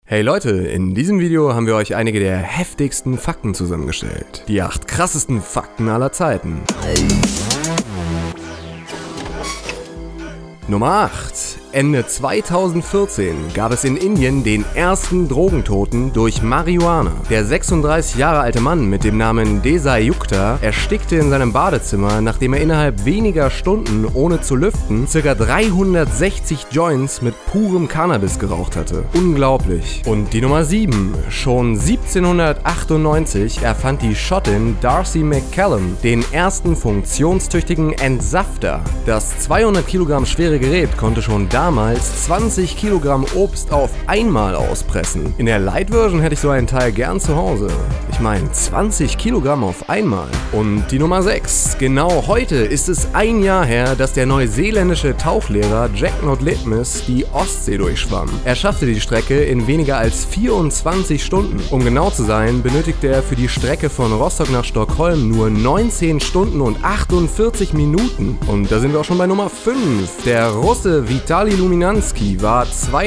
Hey Leute, in diesem Video haben wir euch einige der heftigsten Fakten zusammengestellt. Die 8 krassesten Fakten aller Zeiten. Nummer 8. Ende 2014 gab es in Indien den ersten Drogentoten durch Marihuana. Der 36 Jahre alte Mann mit dem Namen Desai Yukta erstickte in seinem Badezimmer, nachdem er innerhalb weniger Stunden, ohne zu lüften, ca. 360 Joints mit purem Cannabis geraucht hatte. Unglaublich. Und die Nummer 7. Schon 1798 erfand die Schottin Darcy McCallum den ersten funktionstüchtigen Entsafter. Das 200 Kilogramm schwere Gerät konnte schon damals 20 Kilogramm Obst auf einmal auspressen. In der Light-Version hätte ich so einen Teil gern zu Hause. Ich meine, 20 Kilogramm auf einmal. Und die Nummer 6. Genau heute ist es ein Jahr her, dass der neuseeländische Tauchlehrer Jack Notlitmus die Ostsee durchschwamm. Er schaffte die Strecke in weniger als 24 Stunden. Um genau zu sein, benötigte er für die Strecke von Rostock nach Stockholm nur 19 Stunden und 48 Minuten. Und da sind wir auch schon bei Nummer 5. Der Russe Vitali Luminansky war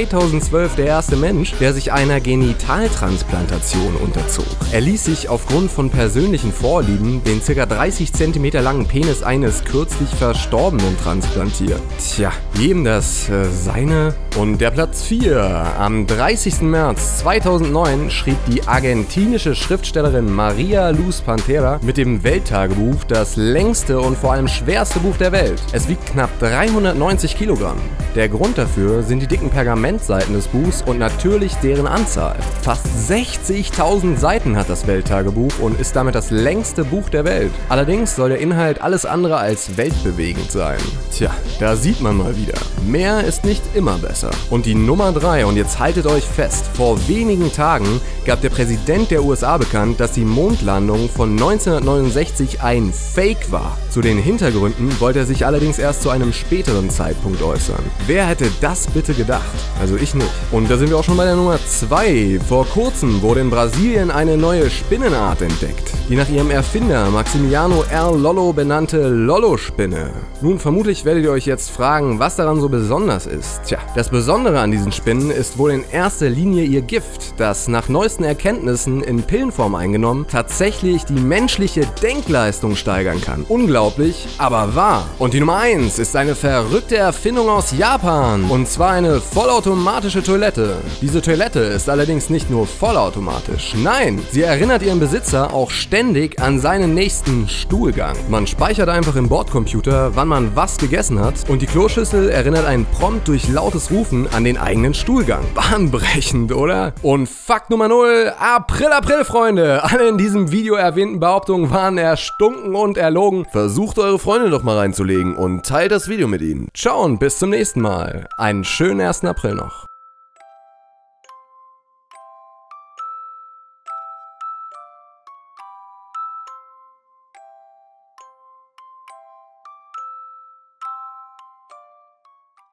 2012 der erste Mensch, der sich einer Genitaltransplantation unterzog. Er ließ sich aufgrund von persönlichen Vorlieben den ca. 30 cm langen Penis eines kürzlich Verstorbenen transplantieren. Tja, jedem das seine. Und der Platz 4. Am 30. März 2009 schrieb die argentinische Schriftstellerin Maria Luz Pantera mit dem Welttagebuch das längste und vor allem schwerste Buch der Welt. Es wiegt knapp 390 Kilogramm. Der Grund dafür sind die dicken Pergamentseiten des Buchs und natürlich deren Anzahl. Fast 60.000 Seiten hat das Welttagebuch und ist damit das längste Buch der Welt. Allerdings soll der Inhalt alles andere als weltbewegend sein. Tja, da sieht man mal wieder. Mehr ist nicht immer besser. Und die Nummer 3, und jetzt haltet euch fest, vor wenigen Tagen gab der Präsident der USA bekannt, dass die Mondlandung von 1969 ein Fake war. Zu den Hintergründen wollte er sich allerdings erst zu einem späteren Zeitpunkt äußern. Wer hätte das bitte gedacht? Also ich nicht. Und da sind wir auch schon bei der Nummer 2. Vor kurzem wurde in Brasilien eine neue Spinnenart entdeckt. Die nach ihrem Erfinder Maximiano R. Lollo benannte Lollo-Spinne. Nun, vermutlich werdet ihr euch jetzt fragen, was daran so besonders ist. Tja, das Besondere an diesen Spinnen ist wohl in erster Linie ihr Gift, das nach neuesten Erkenntnissen in Pillenform eingenommen tatsächlich die menschliche Denkleistung steigern kann. Unglaublich, aber wahr. Und die Nummer 1 ist eine verrückte Erfindung aus Japan. Und zwar eine vollautomatische Toilette. Diese Toilette ist allerdings nicht nur vollautomatisch. Nein, sie erinnert ihren Besitzer auch ständig an seinen nächsten Stuhlgang. Man speichert einfach im Bordcomputer, wann man was gegessen hat, und die Kloschüssel erinnert einen prompt durch lautes Rufen an den eigenen Stuhlgang. Bahnbrechend, oder? Und Fakt Nummer 0, April, Freunde! Alle in diesem Video erwähnten Behauptungen waren erstunken und erlogen. Versucht eure Freunde doch mal reinzulegen und teilt das Video mit ihnen. Ciao und bis zum nächsten Mal. Einen schönen 1. April noch.